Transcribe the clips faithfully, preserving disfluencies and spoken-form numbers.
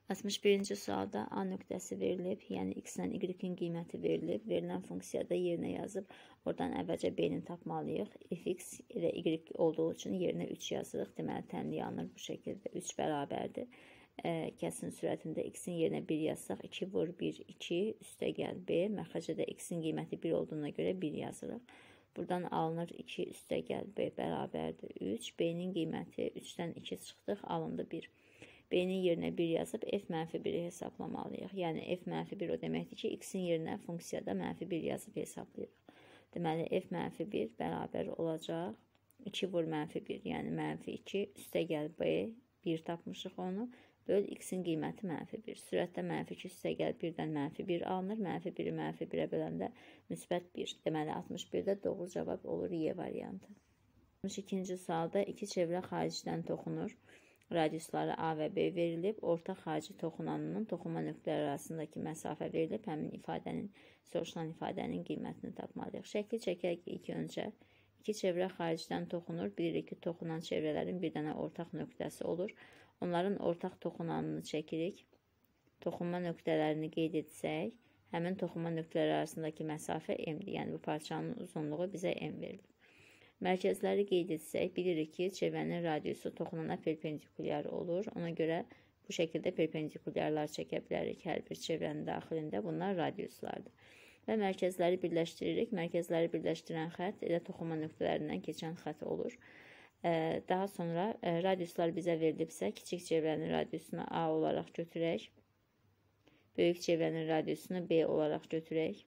altmış birinci sualda A nöqtəsi verilib, yəni x-lə y-in qiyməti verilib, verilən funksiyada yerinə yazıb, oradan əvvəlcə b-ni tapmalıyıq. Fx ilə y olduğu üçün yerinə üç yazırıq, deməli tənliyə alınır bu şəkildə, üç bərabərdir. Kəsin sürətində x-in yerinə bir yazsaq, iki vur bir, iki, üstə gəl b, məxrəcədə x-in qiyməti bir olduğuna görə bir yazırıq. Buradan alınır iki üstə gəl b bərabərdir üç, b-nin qiyməti üçdən iki çıxdıq, alındı bir. B-nin yerinə bir yazıb f mənfi biri hesablamalıyıq. Yəni f mənfi bir o deməkdir ki, x-in yerinə funksiyada mənfi bir yazıb hesablayırıq. Deməli f mənfi bir bərabər olacaq. iki vur mənfi bir, yəni mənfi iki, üstə gəl b, bir tapmışıq onu. Böl x-in qiyməti mənfi bir. Sürətdə mənfi iki üstə gəl birdən mənfi bir alınır. Mənfi biri mənfi birə böləndə müsbət bir. Deməli altmış birdə doğru cavab olur Y variantı. altmış ikinci sualda iki çevrə xaricdən toxunur. Radiusları A və B verilib, orta xarici toxunanının toxunma nöqtələri arasındakı məsafə verilib, həmin ifadənin, soruşulan ifadənin qiymətini tapmalıyıq. Şəkli çəkək ilk öncə. İki çevrə xaricdən toxunur, bilirik ki, toxunan çevrələrin bir dənə ortaq nöqtəsi olur. Onların ortaq toxunanını çəkirik. Toxunma nöqtələrini qeyd etsək, həmin toxunma nöqtələri arasındakı məsafə m-dir. Yəni, bu parçanın uzunluğu bizə m verilir. Mərkəzləri qeyd etsək, bilirik ki, çevrənin radiusu toxunana perpendikulyar olur. Ona görə bu şəkildə perpendikulyarlar çəkə bilərik hər bir çevrənin daxilində. Bunlar radiuslardır. Və mərkəzləri birləşdiririk. Mərkəzləri birləşdirən xətt elə toxunma nöqtələrindən keçən xətt olur. Daha sonra radiuslar bizə verilibsə, kiçik çevrənin radiusunu A olaraq götürək. Böyük çevrənin radiusunu B olaraq götürək.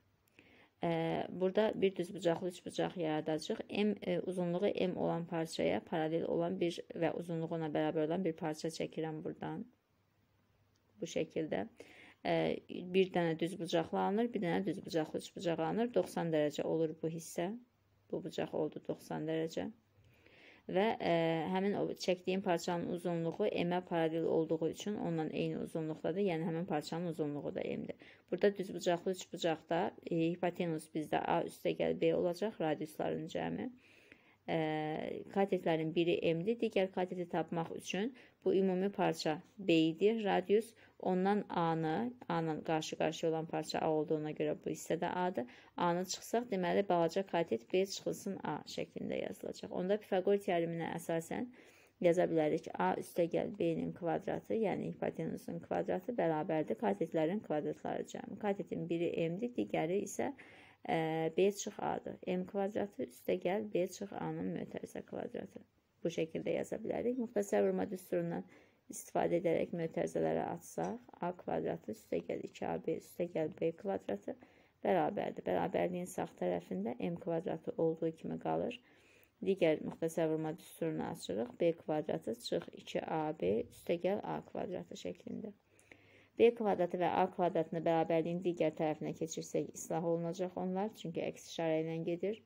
Burada bir düz bucaqlı üç bucaq yaradacaq. M uzunluğu M olan parçaya paralel olan bir və uzunluğu ona bərabər olan bir parça çəkirəm buradan. Bu şəkildə. Bir dənə düz bucaqlı alınır, bir dənə düz bucaqlı üç bucaq alınır. doxsan dərəcə olur bu hissə. Bu bucaq oldu doxsan dərəcə. Və ə, həmin o çəkdiyim parçanın uzunluğu M-ə paralel olduğu üçün onunla eyni uzunluqdadır. Yəni həmin parçanın uzunluğu da M-dir. Burada düz bucaqlı üç bucaqda e, hipotenus bizdə A üstə gəl B olacaq, radiusların cəmi. E, katetlərin biri M-dir. Digər kateti tapmaq üçün bu ümumi parça B idi. Radius ondan A-nı, A-nın qarşı-qarşı olan parça A olduğuna görə bu hissədə A-dır. A-nı çıxsaq, deməli balaca katet B çıxılsın A şəklində yazılacaq. Onda Pifaqor teoreminə əsasən yaza bilərik. A üstə gəl B-nin kvadratı, yəni hipotenusun kvadratı bərabərdir katetlərin kvadratları cəmi. Katetin biri M-dir, digəri isə e, B çıx A-dır. M kvadratı üstə gəl B çıx A-nın mötərizə kvadratı. Bu şəkildə yaza bilərik. Muxtasar vurma düsturundan istifadə edərək mötərizələrə atsaq, A kvadratı üstə gəl iki A B üstə gəl B kvadratı bərabərdir. Bərabərliyin sağ tərəfində M kvadratı olduğu kimi qalır. Digər müxtasar vurma düsturunu açırıq. B kvadratı çıx iki A B üstə gəl A kvadratı şəklində. B kvadratı və A kvadratını bərabərliyin digər tərəfinə keçirsək islah olunacaq onlar. Çünki əks işarə ilə gedir.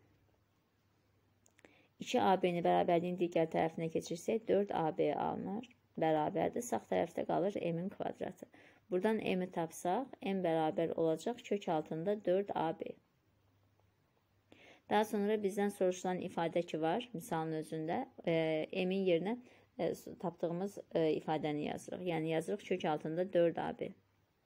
iki A B-ni bərabərliyin digər tərəfinə keçirsək dörd A B alınır. Bərabərdir. Sağ tərəfdə qalır M-in kvadratı. Buradan M-i tapsaq, M bərabər olacaq kök altında dörd A B. Daha sonra bizdən soruşulan ifadə ki var, misalın özündə e, M-in yerinə e, tapdığımız e, ifadəni yazırıq. Yəni yazırıq kök altında dörd A B.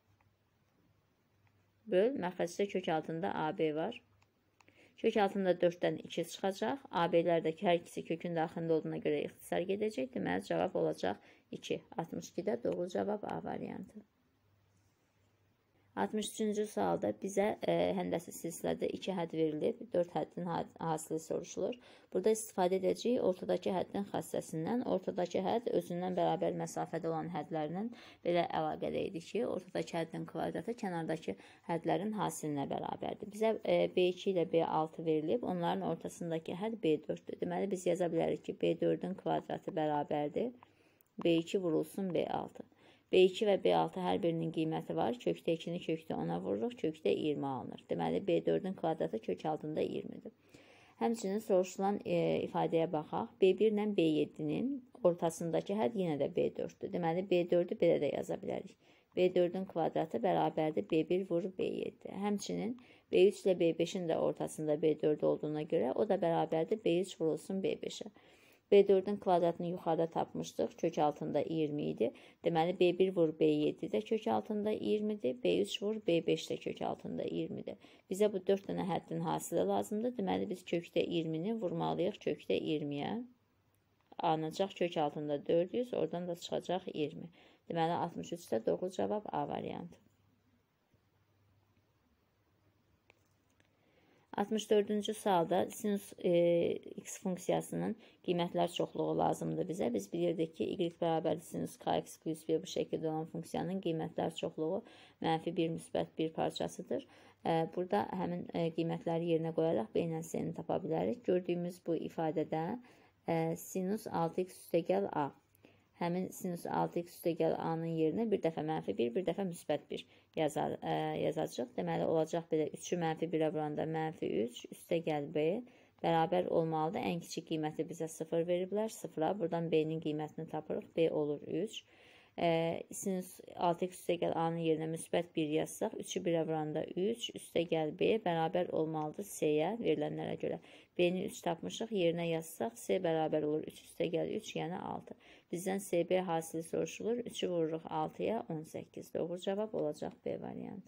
Böl, məxrəcdə kök altında A B var. Kök altında dörddən iki çıxacaq. A B-lərdəki hər ikisi kökün daxilində olduğuna görə ixtisar gedəcək. Deməli, cavab olacaq iki. altmış ikidə doğru cavab A variantı. altmış üçüncü sualda bizə e, həndəsi silsilədə iki hədd verilib, dörd həddin hasili soruşulur. Burada istifadə edəcəyik ortadakı həddin xassəsindən. Ortadakı hədd özündən bərabər məsafədə olan həddlərinin belə əlaqədə idi ki, ortadakı həddin kvadratı kənardakı həddlərin hasilinə bərabərdir. Bizə e, B iki ilə B altı verilib, onların ortasındakı hədd B dörddür. Deməli, biz yaza bilərik ki, B dördün kvadratı bərabərdir. B iki vurulsun B altı. B iki və B altı hər birinin qiyməti var. Kökdə ikini kökdə ona vururuq. Kökdə iyirmi alınır. Deməli, B dördün kvadratı kök altında iyirmidir. Həmçinin soruşulan e, ifadəyə baxaq. B bir ilə B yeddinin ortasındakı hədd yenə də B dörddür. Deməli, B dördü belə də yaza bilərik. B dördün kvadratı bərabərdir B bir vurur B yeddi. Həmçinin B üç ilə B beşin də ortasında B dörd olduğuna görə o da bərabərdir B üç vurulsun B beşə. B dördün kvadratını yuxarıda tapmışdıq. Kök altında iyirmi idi. Deməli, B bir vur B yeddi də kök altında iyirmidir. B üç vur B beş də kök altında iyirmidir. Bizə bu dörd dənə həddin hasili lazımdır. Deməli, biz kökdə iyirmini vurmalıyıq kökdə iyirmiyə. Alınacaq kök altında dörd yüz, oradan da çıxacaq iyirmi. Deməli, altmış üçdə doğru cavab A variantı. altmış dördüncü sualda sinus e, x funksiyasının qiymətlər çoxluğu lazımdır bizə. Biz bilirdik ki, y bərabər sinus kx plus b bu şəkildə olan funksiyanın qiymətlər çoxluğu mənfi bir müsbət bir parçasıdır. E, burada həmin e, qiymətləri yerinə qoyaraq b ilə c-ni tapa bilərik. Gördüyümüz bu ifadədə e, sinus altı x üstəgəl a. Həmin sinus altı x üstəgəl a-nın yerinə bir dəfə mənfi bir, bir dəfə müsbət bir yazar, ə, yazacaq. Deməli, olacaq belə üçü mənfi birə vuranda mənfi üç üstəgəl b bərabər olmalıdır. Ən kiçik qiyməti bizə sıfır veriblər, sıfıra. Buradan b-nin qiymətini tapırıq. B olur üç. Ə, sinus altı x üstəgəl a-nın yerinə müsbət bir yazsaq, üçü birə vuranda üç üstəgəl b bərabər olmalıdır c-yə verilənlərə görə. B-ni üç tapmışıq, yerinə yazsaq, c bərabər olur üç üstəgəl üç, yəni altı. Bizdən C B hasili soruşulur. üçü vururuq altıya, on səkkiz. Doğru cavab olacaq B variantı.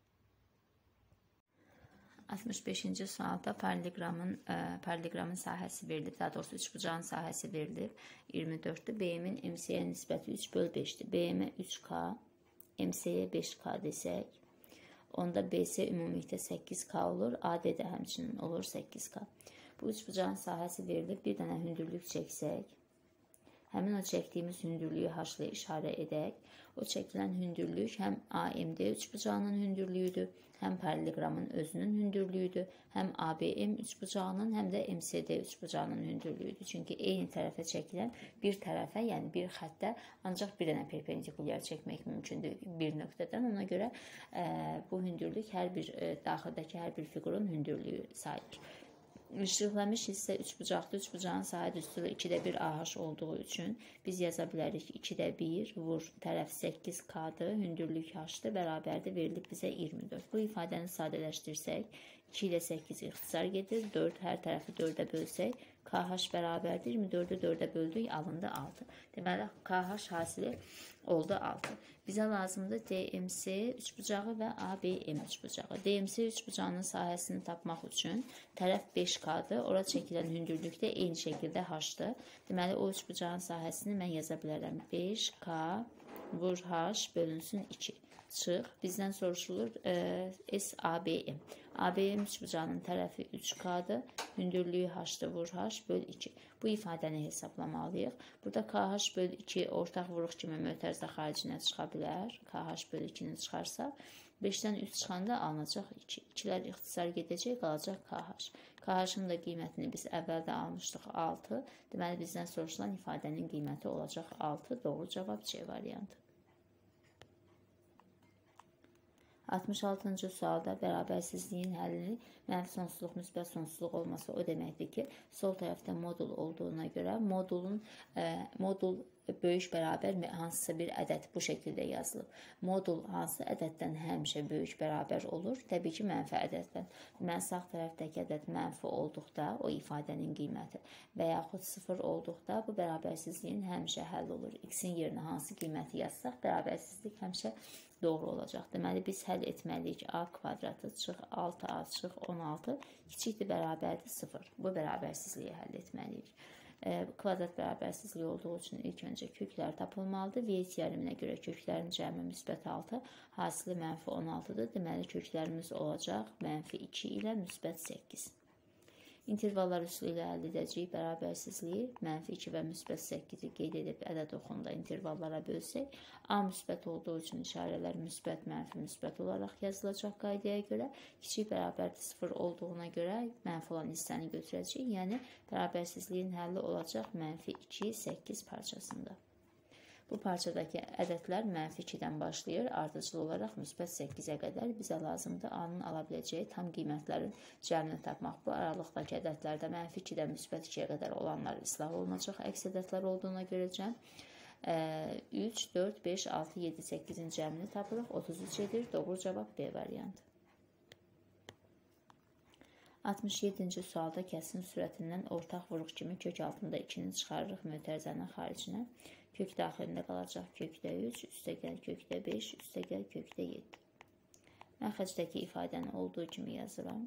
altmış beşinci sualda paralleqramın, ə, paralleqramın sahəsi verilib. Daha doğrusu üçbucağın sahəsi verilib. iyirmi dörddür. B M-in M C-yə nisbəti üç böl beşdir. B M-ə üç K, M C-yə beş K desək, onda B C ümumilikdə səkkiz K olur. A D də həmçinin olur səkkiz K. Bu üçbucağın sahəsi verilib. Bir dənə hündürlük çəksək, həmin o çəkdiyimiz hündürlüyü H-la işarə edək. O çəkilən hündürlük həm A M D üçbucağının hündürlüyüdür, həm paralleqramın özünün hündürlüyüdür, həm A B M üçbucağının, həm də M C D üçbucağının hündürlüyüdür. Çünki eyni tərəfə çəkilən bir tərəfə, yəni bir xəttə ancaq bir dənə perpendikulyar çəkmək mümkündür bir nöqtədən. Ona görə ə, bu hündürlük hər bir ə, daxildəki hər bir fiqurun hündürlüyü sayılır. İşlənmiş hissə üçbucaqda, üçbucağın sahə düsturu ikidə bir A H olduğu üçün biz yaza bilərik ikidə bir vur tərəf səkkiz K-dır, hündürlük H-dır, bərabərdir, verilib bizə iyirmi dörd. Bu ifadəni sadələşdirsək, iki ilə səkkiz ixtisar gedir, dörd hər tərəfi dördə bölsək, K H bərabərdir, iyirmi dördü dördə böldük, alındı altı. Deməli, K H hasili oldu altı. Bizə lazımdır D M C üçbucağı və A B M üçbucağı. D M C üçbucağının sahəsini tapmaq üçün tərəf beş K-dır. Ora çəkilən hündürlük də eyni şəkildə H-dır. Deməli, o üçbucağın sahəsini mən yaza bilərəm. beş K vur H bölünsün iki. Çıx. Bizdən soruşulur e, S A B M. A B M üçbucağının tərəfi üç K-dır. Hündürlüyü H-dır, vur H böl iki. Bu ifadəni hesaplamalıyıq. Burada K H böl iki ortaq vuruq kimi mötərizə xaricinə çıxa bilər. K H böl ikini çıxarsaq, beşdən üç çıxanda alınacaq iki. ikilər ixtisar gedəcək, qalacaq K H. K H-ın da qiymətini biz əvvəldə almışdıq altı. Deməli, bizdən soruşulan ifadənin qiyməti olacaq altı. Doğru cavab C variantı. altmış altıncı sualda bərabərsizliyin həllini mənfi sonsuzluq, müsbət sonsuzluq olması o deməkdir ki, sol tərəfdə modul olduğuna görə modulun e, modul böyük bərabər hansısa bir ədəd bu şəkildə yazılıb. Modul hansı ədəddən həmişə böyük bərabər olur? Təbii ki, mənfi ədəddən. Mən sağ tərəfdəki ədəd mənfi olduqda o ifadənin qiyməti və yaxud sıfır olduqda bu bərabərsizliyin həmişə həll olur. X-in yerinə hansı qiyməti yazsaq, bərabərsizlik həmişə doğru olacaq. Deməli, biz həll etməliyik. A kvadratı çıx altı A çıx on altı kiçikdir, bərabərdir sıfır. Bu bərabərsizliyi həll etməliyik. E, kvadrat bərabərsizliyi olduğu üçün ilk öncə köklər tapılmalıdır. V teoreminə görə köklərin cəmi müsbət altı, hasili mənfi on altıdır. Deməli, köklərimiz olacaq mənfi iki ilə müsbət səkkiz. İntervallar üsulu ilə əldə edəcəyik bərabərsizliyi. Mənfi iki və müsbət səkkizi qeyd edib ədəd oxunda intervallara bölsək, A müsbət olduğu üçün işarələr müsbət, mənfi, müsbət olaraq yazılacaq qaydaya görə. Kiçik bərabərdir sıfır olduğuna görə mənfi olan hissəni götürəcəyik. Yəni, bərabərsizliyin həlli olacaq mənfi iki, səkkiz parçasında. Bu parçadakı ədədlər mənfi ikidən başlayır, ardıcıl olaraq müsbət səkkizə qədər bizə lazımdır A-nın ala biləcəyi tam qiymətlərin cəmini tapmaq. Bu aralıqdakı ədədlərdə mənfi ikidən müsbət ikiyə qədər olanlar islah olunacaq, əks ədədlər olduğuna görə cəm. üç, dörd, beş, altı, yeddi, səkkizin cəmini tapırıq, otuz üç edir. Doğru cavab B variantı. altmış yeddinci sualda kəsin sürətindən ortaq vuruq kimi kök altında ikini çıxarırıq mötərizənin xaricinə. Kök daxilində qalacaq kökdə üç, üstəgəl kökdə beş, üstəgəl kökdə yeddi. Məxrəcdəki ifadəni olduğu kimi yazıram.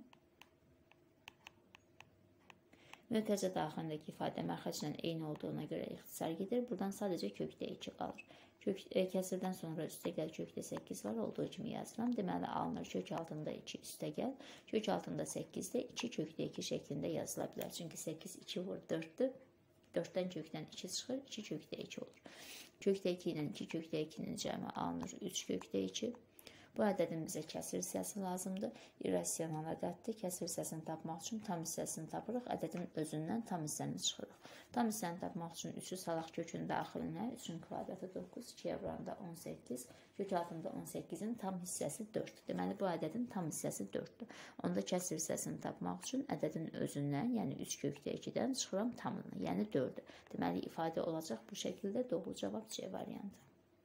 Mötərizə daxilindəki ifadə məxrəclə eyni olduğuna görə ixtisar gedir. Buradan sadəcə kökdə iki qalır. Kök, e, kəsirdən sonra üstəgəl kökdə səkkiz var, olduğu kimi yazıram. Deməli, alınır kök altında iki üstəgəl, kök altında səkkizdə iki kökdə iki şəklində yazıla bilər. Çünki səkkiz iki vur dörddür. dörddən kökdən iki çıxır, iki kökdə iki olur. Kökdə iki ilə iki kökdə ikinin cəmi alınır üç kökdə iki. Bu ədədin bizə kəsir hissəsi lazımdır. İrrasional ədəddir. Kəsir hissəsini tapmaq üçün tam hissəsini tapırıq. Ədədin özündən tam hissəni çıxırıq. Tam hissəni tapmaq üçün üçü salaq kökün daxilinə. üçün kvadratı doqquz, ikiyə vuranda on səkkiz. Kök altında on səkkizin tam hissəsi dörd. Deməli, bu ədədin tam hissəsi dörddür. Onda kəsir hissəsini tapmaq üçün ədədin özündən, yəni üç kökdə ikidən çıxıram tamını, yəni dördü. Deməli, ifadə olacaq bu şəkildə. Doğru cavab C variantı.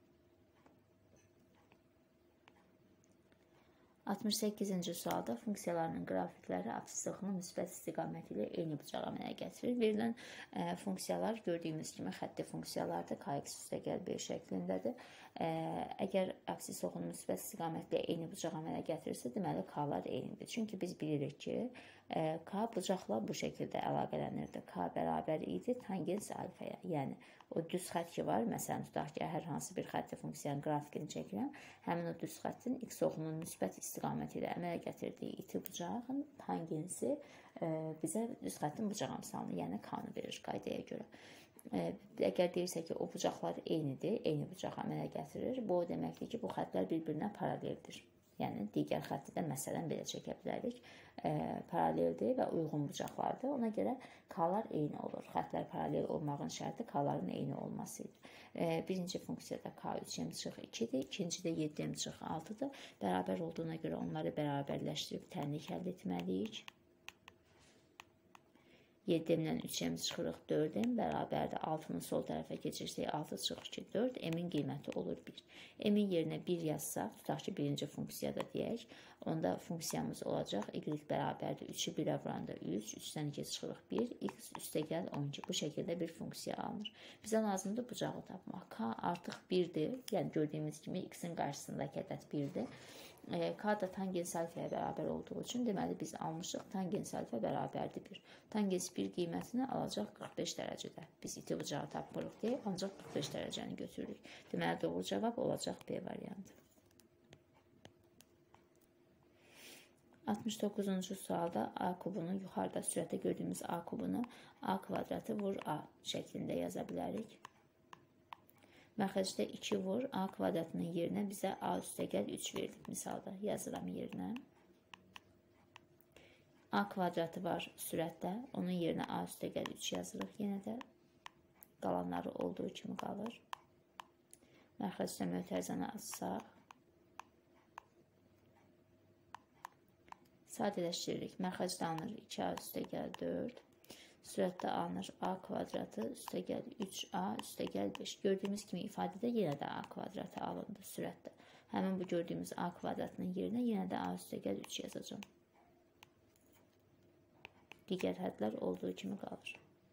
altmış səkkizinci sualda funksiyalarının qrafikləri absissoxunun müsbət istiqaməti ilə eyni bucaq əmələ gətirir. Verilən ə, funksiyalar gördüyümüz kimi xətti funksiyalardır. K x üstəgəl bir şəklindədir. Ə, əgər absissoxunun müsbət istiqamətlə eyni bucaq əmələ gətirirsə, deməli K-lar eynidir. Çünki biz bilirik ki, ə, K bucaqla bu şəkildə əlaqələnirdi. K bərabər idi tangens alfaya. Yəni, o düz xətt ki var, məsələn, tutaq ki, hər hansı bir xətti funksiyanın qrafikini çəkirəm, həmin o düz xəttin x oxunun müsbət istiqaməti ilə əmələ gətirdiyi iti bucağın tangensi e, bizə düz xəttin bucaq amsalını, yəni K-nı verir qaydaya görə. E, əgər deyirsə ki, o bucaqlar eynidir, eyni bucaq əmələ gətirir, bu o deməkdir ki, bu xəttlər bir-birinə paraleldir. Yəni, digər xətti də məsələn belə çəkə bilərik. E, paraleldir və uyğun bucaqlardır. Ona görə K-lar eyni olur. Xəttlər paralel olmağın şərti K-ların eyni olmasıdır. E, birinci funksiyada K üç m çıx ikidir, ikincidə yeddi m çıx altıdır. Bərabər olduğuna görə onları bərabərləşdirib tənlik əldə etməliyik. yeddi m-dən üç m çıxırıq dörd m, bərabərdə altını sol tərəfə keçirsək altı çıx iki, dörd, m-in qiyməti olur bir. M-in yerinə bir yazsaq, tutaq ki, birinci funksiyada deyək, onda funksiyamız olacaq, y bərabərdə üçü birə vuranda üç, üçdən iki çıxırıq bir, x üstəgəl on iki. Bu şəkildə bir funksiya alınır. Bizə lazımdır bucağı tapmaq. K artıq birdir, yəni gördüyümüz kimi x-in qarşısındakı ədəd birdir. K da tangens alfaya bərabər olduğu üçün deməli biz almışıq tangens alfa bərabərdir bir. Tangens bir qiymətini alacaq qırx beş dərəcədə. Biz iti bucağı tapmırıq deyə ancaq qırx beş dərəcəni götürürük. Deməli doğru cavab olacaq B variantı. altmış doqquzuncu sualda A kubunu yuxarıda sürətdə gördüyümüz A kubunu A kvadratı vur A şəklində yaza bilərik. Məxrəcdə iki vur, A kvadratının yerinə bizə A üstəgəl üç verilib. Misalda yazıram yerinə. A kvadratı var sürətdə. Onun yerinə A üstəgəl üç yazırıq yenə də. Qalanları olduğu kimi qalır. Məxrəcdə mötərizəni açsaq. Sadələşdiririk. Məxrəcdə alınır iki A üstəgəl dörd. Sürətdə alınır A kvadratı üstəgəl üç A üstəgəl beş. Gördüyümüz kimi ifadədə yenə də A kvadratı alındı sürətdə. Həmin bu gördüyümüz A kvadratının yerinə yenə də A üstəgəl üç yazacağım. Digər hədlər olduğu kimi qalır.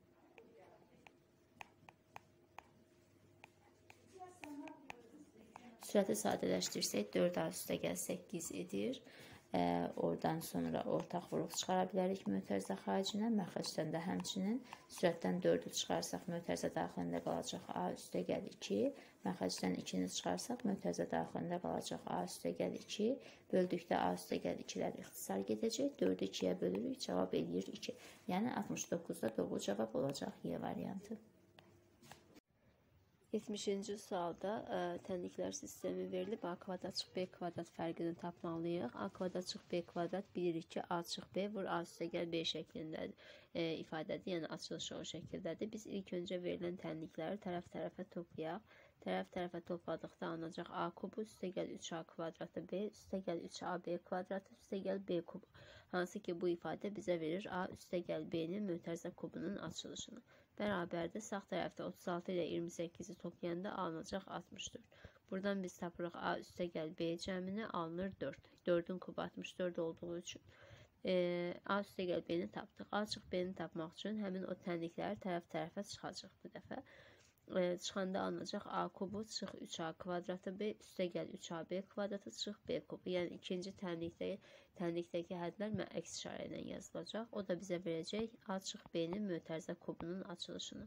Sürəti sadələşdirsək dörd A üstəgəl səkkiz edir. Ee, oradan sonra ortaq vuruq çıxara bilərik mötərizə xaricinə. Məxrəcdən də həmçinin sürətdən dördü çıxarsaq mötərizə daxilində qalacaq A üstəgəl iki. Məxrəcdən ikini çıxarsaq mötərizə daxilində qalacaq A üstəgəl iki. Böldükdə A üstəgəl ikilər ixtisar gedəcək. dördü ikiyə bölürük. Cavab eləyir iki. Yəni altmış doqquzda doğru cavab olacaq Y variantı. yetmişinci sualda ə, tənliklər sistemi verilib. A kvadrat çıx B kvadrat fərqini tapmalıyıq. A kvadrat çıx B kvadrat bilirik ki, A çıx B vur A üstəgəl B şəklindədir. E, ifadədir, yəni açılışı o şəkildədir. Biz ilk öncə verilən tənlikləri tərəf-tərəfə toplayaq. Tərəf-tərəfə topladıqda alınacaq A kubu üstəgəl üç A kvadratı B üstəgəl üç A B kvadratı üstəgəl B kubu. Hansı ki, bu ifadə bizə verir A üstəgəl B-nin mötərizə kubunun açılışını. Bərabərdə sağ tərəfdə otuz altı ilə iyirmi səkkizi toplayanda alınacaq altmış dörd. Buradan biz tapırıq A üstəgəl B cəmini alınır dörd. dördün kubu altmış dörd olduğu üçün E, A üstə gəl B-ni tapdıq. A çıx B-ni tapmaq üçün həmin o tənlikləri tərəf-tərəfə çıxacaq bu dəfə. E, çıxanda alınacaq A kubu çıx üç A kvadratı B üstə gəl üç A B kvadratı çıx B kubu. Yəni ikinci tənlikdə, tənlikdəki hədlər əks işarə ilə yazılacaq. O da bizə verəcək A çıx B-nin mötərizə kubunun açılışını.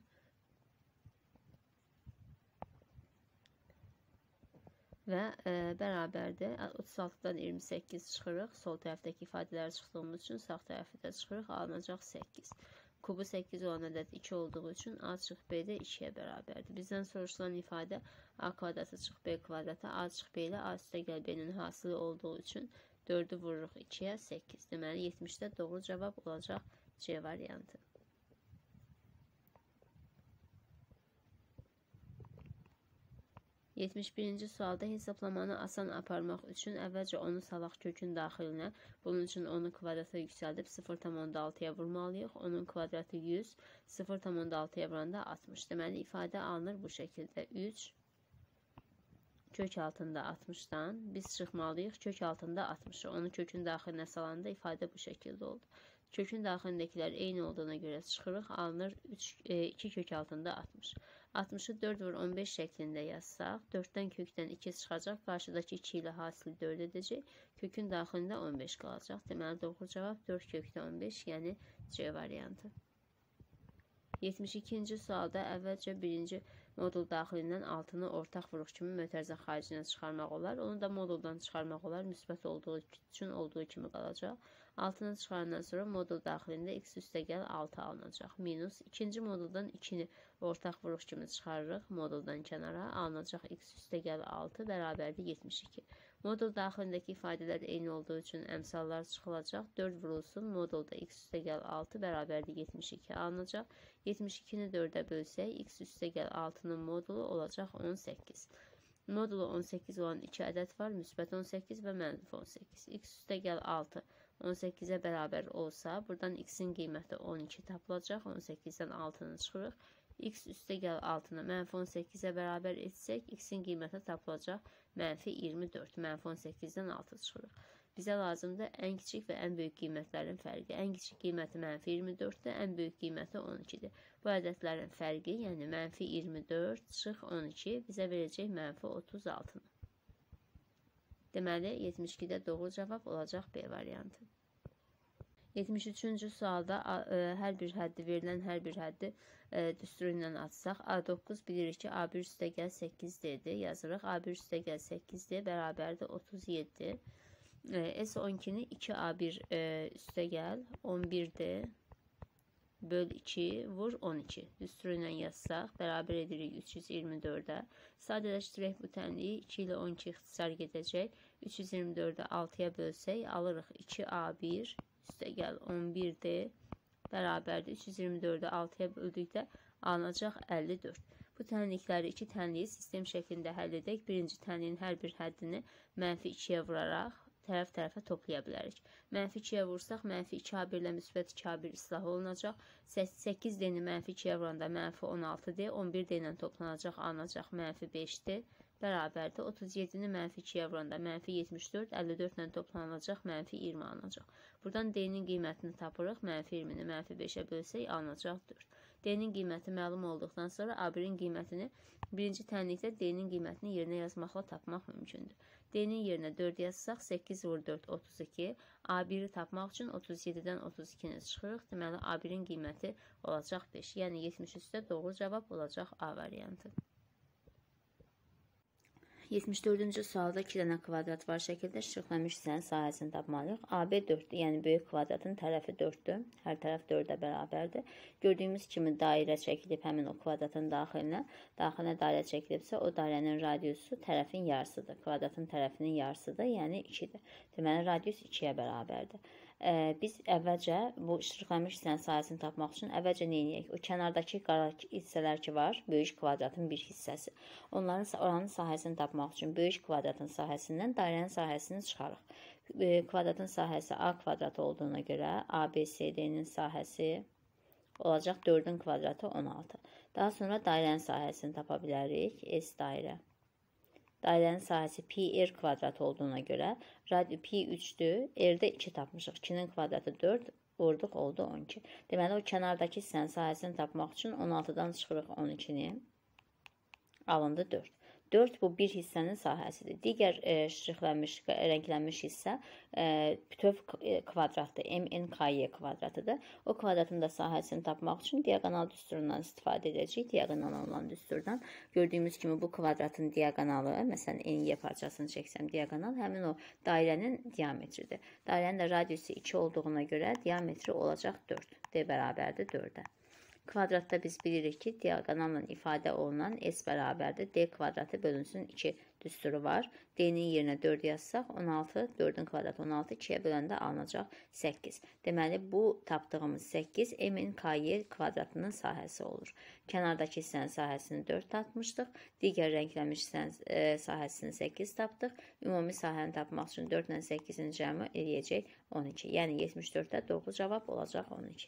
Və e, bərabərdə otuz altıdan iyirmi səkkiz çıxırıq. Sol tərəfdəki ifadələri çıxdığımız üçün sağ tərəfi də çıxırıq. Alınacaq səkkiz. Kubu səkkiz olan ədəd iki olduğu üçün A çıx B də ikiyə bərabərdir. Bizdən soruşulan ifadə A kvadratı çıx B kvadratı. A çıx B ilə A üstə gəl B-nin hasılı olduğu üçün dördü vururuq ikiyə səkkiz. Deməli yetmişdə doğru cavab olacaq C variantı. yetmiş birinci sualda hesaplamanı asan aparmaq üçün əvvəlcə onu salaq kökün daxilinə. Bunun üçün onun kvadrata yüksəldib sıfır tam onda altıya vurmalıyıq. Onun kvadratı yüz, sıfır tam onda altıya vuranda altmış. Deməli ifadə alınır bu şəkildə. üç kök altında altmışdan biz çıxmalıyıq kök altında altmışı. Onu kökün daxilinə salanda ifadə bu şəkildə oldu. Kökün daxilindəkilər eyni olduğuna görə çıxırıq. Alınır üç, e, iki kök altında altmış. altmışı dörd vur on beş şəklində yazsaq, dörddən kökdən iki çıxacaq, qarşıdakı iki ilə hasili dörd edəcək, kökün daxilində on beş qalacaq. Deməli, doğru cavab dörd kökdə on beş, yəni C variantı. yetmiş ikinci sualda əvvəlcə birinci modul daxilindən altını ortaq vuruq kimi mötərizə xaricinə çıxarmaq olar. Onu da moduldan çıxarmaq olar, müsbət olduğu üçün olduğu kimi qalacaq. altını çıxarandan sonra modul daxilində x üstə gəl altı alınacaq. Minus ikinci moduldan ikini ortaq vuruq kimi çıxarırıq. Moduldan kənara alınacaq x üstə gəl altı bərabərdir yetmiş iki. Modul daxilindəki ifadələr eyni olduğu üçün əmsallar çıxılacaq. dörd vurulsun. Modulda x üstə gəl altı bərabərdir yetmiş iki alınacaq. yetmiş ikini dördə bölsək x üstə gəl altının modulu olacaq on səkkiz. Modulu on səkkiz olan iki ədəd var. Müsbət on səkkiz və mənfi on səkkiz. X üstə gəl altı on səkkizə bərabər olsa, buradan x-in qiyməti on iki tapılacaq. on səkkizdən altını çıxırıq. X üstə gəl altını mənfi on səkkizə bərabər etsək, x-in qiyməti tapılacaq mənfi iyirmi dörd. Mənfi on səkkizdən altı çıxırıq. Bizə lazımdır ən kiçik və ən böyük qiymətlərin fərqi. Ən kiçik qiyməti mənfi iyirmi dörddə, ən böyük qiyməti on ikidir. Bu ədədlərin fərqi, yəni mənfi iyirmi dörd çıx on iki bizə verəcək mənfi otuz altını. Deməli, yetmiş ikidə doğru cavab olacaq B variantı. yetmiş üçüncü sualda ə, hər bir həddi verilən hər bir həddi ə, düsturu ilə açsaq, A doqquz bilirik ki, A bir üstə gəl səkkiz D-dir. Yazırıq. A bir üstə gəl səkkiz D bərabərdir otuz yeddi. S on ikini iki A bir ə, üstə gəl on bir D böl iki vur on iki. Düsturu ilə yazsaq, bərabər edirik üç yüz iyirmi dördə. Sadələşdirək bu tənliyi iki ilə on iki ixtisar gedəcək. üç yüz iyirmi dördə altıya bölsək, alırıq iki A bir üstə gəl on bir D bərabərdir. üç yüz iyirmi dördə altıya böldükdə alınacaq əlli dörd. Bu tənlikləri iki tənliyi sistem şəklində həll edək. Birinci tənliyin hər bir həddini mənfi ikiyə vuraraq tərəf-tərəfə toplaya bilərik. Mənfi ikiyə vursaq, mənfi iki A bir ilə müsbət iki A bir islah olunacaq. səkkiz D-ni mənfi ikiyə vuranda mənfi on altı D, on bir D ilə toplanacaq, alınacaq mənfi beş D bərabərdir. otuz yeddini mənfi ikiyə vuranda mənfi yetmiş dörd, əlli dörd ilə toplanacaq, mənfi iyirmi alınacaq. Buradan D-nin qiymətini tapırıq. Mənfi iyirmini mənfi beşə bölsək, alınacaq dörd. D-nin qiyməti məlum olduqdan sonra A birin qiymətini birinci tənlikdə D-nin qiymətini yerinə yazmaqla tapmaq mümkündür. D-nin yerinə dörd yazsaq, səkkiz vur dörd otuz iki. A biri tapmaq üçün otuz yeddidən otuz ikini çıxırıq. Deməli, A birin qiyməti olacaq beş. Yəni yetmiş üçdə doğru cavab olacaq A variantı. yetmiş dördüncü sualda iki dənə kvadrat var şəkildə şıxlamış hissənin sahəsini tapmalıyıq. A B dörddür, yəni böyük kvadratın tərəfi dörddür. Hər tərəf dördə bərabərdir. Gördüyümüz kimi dairə çəkilib həmin o kvadratın daxilinə. Daxilinə dairə çəkilibsə, o dairənin radiusu tərəfin yarısıdır. Kvadratın tərəfinin yarısıdır, yəni ikidir. Deməli, radius ikiyə bərabərdir. Ee, biz əvvəlcə bu işıqlanmış hissənin sahəsini tapmaq üçün əvvəlcə nə edək? O kənardakı qara hissələr ki var, böyük kvadratın bir hissəsi. Onların oranın sahəsini tapmaq üçün böyük kvadratın sahəsindən dairənin sahəsini çıxarıq. E, kvadratın sahəsi A kvadratı olduğuna görə A B C D-nin sahəsi olacaq dördün kvadratı on altı. Daha sonra dairənin sahəsini tapa bilərik. S dairə Dairənin sahəsi pi r kvadrat olduğuna görə radio pi üçdür. R-də iki tapmışıq. ikinin kvadratı dörd. Vurduq oldu on iki. Deməli o kənardakı hissənin sahəsini tapmaq üçün on altıdan çıxırıq on ikini. Alındı dörd. dörd bu bir hissənin sahəsidir. Digər e, ştrixlənmiş, rənglənmiş hissə e, bütöv kvadratdır. M N K Y kvadratıdır. O kvadratın da sahəsini tapmaq üçün diaqonal düsturundan istifadə edəcəyik. Diaqonal olan düsturdan. Gördüyümüz kimi bu kvadratın diaqonalı, məsələn N Y parçasını çəksəm diaqonal, həmin o dairənin diametridir. Dairənin də radiusu iki olduğuna görə diametri olacaq dörd. D bərabərdir dördə. Kvadratda biz bilirik ki, diaqonalla ifadə olunan S bərabərdir. D kvadratı bölünsün iki düsturu var. D-nin yerinə dörd yazsaq, on altı, dördün kvadratı on altı, ikiyə böləndə alınacaq səkkiz. Deməli, bu tapdığımız səkkiz M N K Y kvadratının sahəsi olur. Kənardakı hissənin sahəsini dörd tapmışdıq. Digər rənglənmiş hissənin e, sahəsini səkkiz tapdıq. Ümumi sahəni tapmaq üçün dörd ilə səkkizin cəmi eləyəcək on iki. Yəni, yetmiş dörddə doğru cavab olacaq on iki.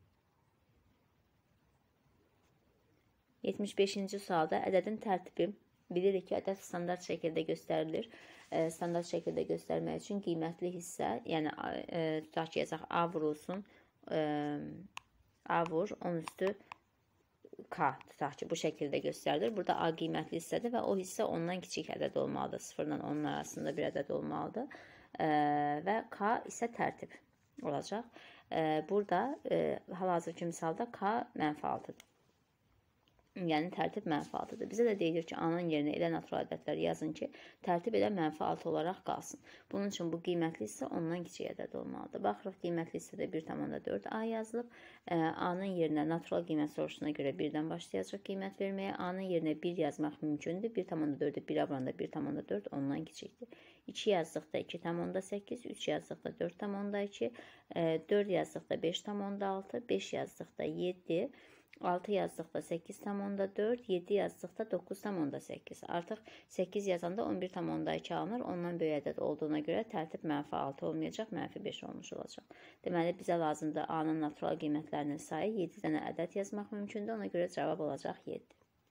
yetmiş beşinci sualda ədədin tərtibi bilirik ki, ədəd standart şəkildə göstərilir. E, standart şəkildə göstərmək üçün qiymətli hissə, yəni e, tutaq ki, yazaq A vurulsun, e, A vur, on üstü K tutaq ki, bu şəkildə göstərilir. Burada A qiymətli hissədir və o hissə ondan kiçik ədəd olmalıdır. sıfırla onun arasında bir ədəd olmalıdır. E, və K isə tərtib olacaq. E, burada e, hal-hazırki misalda K mənfi altıdır. Yəni tərtib mənfi altıdır. Bizə də deyilir ki, A-nın yerinə elə natural ədədlər yazın ki, tərtib elə mənfi altı olaraq qalsın. Bunun üçün bu qiymətli hissə ondan kiçik ədəd olmalıdır. Baxırıq, qiymətli hissədə bir tam dörd A yazılıb. A-nın yerinə natural qiymət soruşuna görə birdən başlayacaq qiymət verməyə. A-nın yerinə bir yazmaq mümkündür. bir tam dördü birə vuranda bir tam dörd ondan kiçikdir. iki yazdıqda iki tam səkkiz, üç yazdıqda dörd tam iki, dörd yazdıqda beş tam altı, beş yazdıqda yeddi, altı yazdıqda səkkiz tam dörd, yeddi yazdıqda doqquz tam səkkiz. Artıq səkkiz yazanda on bir tam iki alınır. Ondan böyük ədəd olduğuna görə tərtib mənfi altı olmayacaq, mənfi beş olmuş olacaq. Deməli, bizə lazımdır A-nın natural qiymətlərinin sayı yeddi dənə ədəd yazmaq mümkündür. Ona görə cavab olacaq yeddi.